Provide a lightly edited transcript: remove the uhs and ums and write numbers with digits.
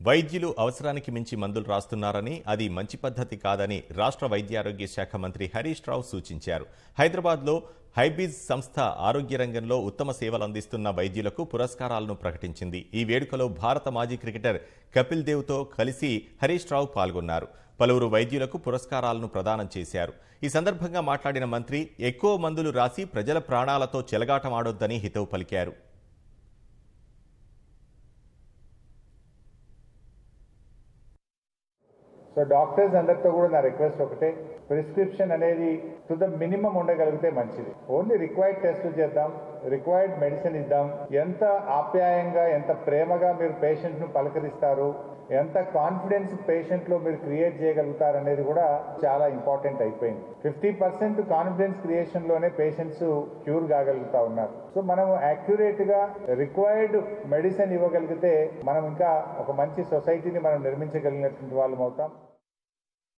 వైద్యులు అవసరానికి మించి మందులు రాస్తున్నారని, అది మంచి పద్ధతి కాదని రాష్ట్ర వైద్యారోగ్య శాఖ మంత్రి హరీష్ రావు సూచించారు. హైదరాబాద్లో హైబీజ్ సంస్థ ఆరోగ్య రంగంలో ఉత్తమ సేవలు అందిస్తున్న వైద్యులకు పురస్కారాలను ప్రకటించింది. ఈ వేడుకలో భారత మాజీ క్రికెటర్ కపిల్ దేవ్తో కలిసి హరీష్ రావు పాల్గొన్నారు. పలువురు వైద్యులకు పురస్కారాలను ప్రదానం చేశారు. ఈ సందర్భంగా మాట్లాడిన మంత్రి ఎక్కువ మందులు రాసి ప్రజల ప్రాణాలతో చెలగాటమాడొద్దని హితవు పలికారు. సో డాక్టర్స్ అందరితో కూడా నా రిక్వెస్ట్ ఒకటే, ప్రిస్క్రిప్షన్ అనేది టు ద మినిమం ఉండగలిగితే మంచిది. ఓన్లీ రిక్వైర్డ్ టెస్టులు చేద్దాం, రిక్వైర్డ్ మెడిసిన్ ఇద్దాం. ఎంత ఆప్యాయంగా ఎంత ప్రేమగా మీరు పేషెంట్ను పలకరిస్తారు, ఎంత కాన్ఫిడెన్స్ పేషెంట్లో మీరు క్రియేట్ చేయగలుగుతారు అనేది కూడా చాలా ఇంపార్టెంట్ అయిపోయింది. 50% కాన్ఫిడెన్స్ క్రియేషన్లోనే పేషెంట్స్ క్యూర్ కాగలుగుతా ఉన్నారు. సో మనం యాక్యురేట్గా రిక్వైర్డ్ మెడిసిన్ ఇవ్వగలిగితే మనం ఇంకా ఒక మంచి సొసైటీని మనం నిర్మించగలిగినటువంటి వాళ్ళం అవుతాం.